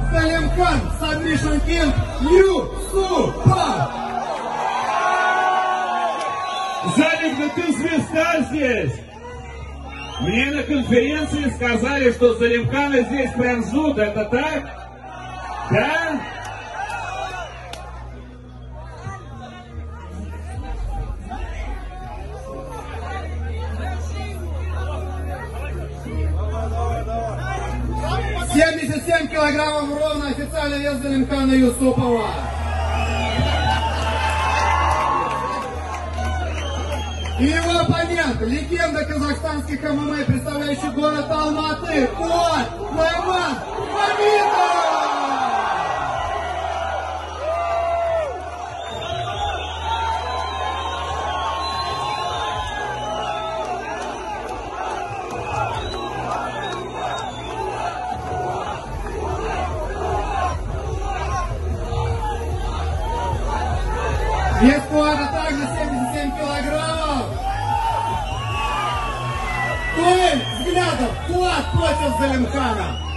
Залимкан, Submission King, Юсупов. Залик, да ты звезда здесь. Мне на конференции сказали, что Залимкана здесь прям ждут. Это так? Да? «77 килограммов ровно официальный вес Залимкана Юсупова. И его оппонент, легенда казахстанских ММА, представляющий город Алматы, Кот Найман Хамитов! Вес Куата также 77 килограммов. Дуэль взглядов Куат против Залимкана.